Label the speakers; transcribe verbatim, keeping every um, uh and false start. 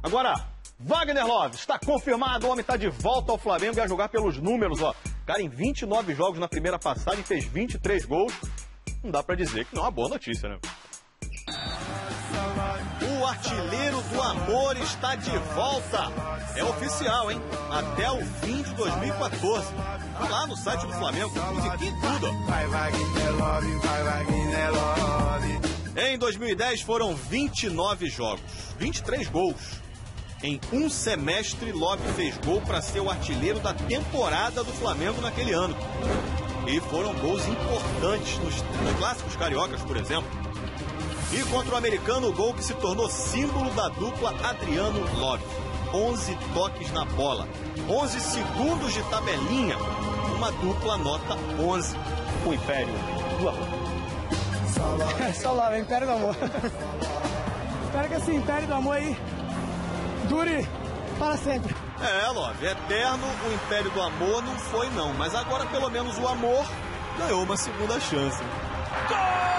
Speaker 1: Agora, Wagner Love, está confirmado, o homem está de volta ao Flamengo e a jogar pelos números, ó. Cara, em vinte e nove jogos na primeira passagem, fez vinte e três gols. Não dá pra dizer que não é uma boa notícia, né? O artilheiro do amor está de volta. É oficial, hein? Até o fim de dois mil e quatorze. Tá lá no site do Flamengo, musiquinha e tudo. Em dois mil e dez foram vinte e nove jogos, vinte e três gols. Em um semestre, Love fez gol para ser o artilheiro da temporada do Flamengo naquele ano. E foram gols importantes nos, nos clássicos cariocas, por exemplo. E contra o americano, o gol que se tornou símbolo da dupla Adriano-Love. onze toques na bola, onze segundos de tabelinha, uma dupla nota onze. O Império do Amor.
Speaker 2: É só lá, o Império do Amor. Espero que esse Império do Amor aí dure para sempre.
Speaker 1: É, Love, eterno o Império do Amor não foi não, mas agora pelo menos o amor ganhou uma segunda chance. Gol!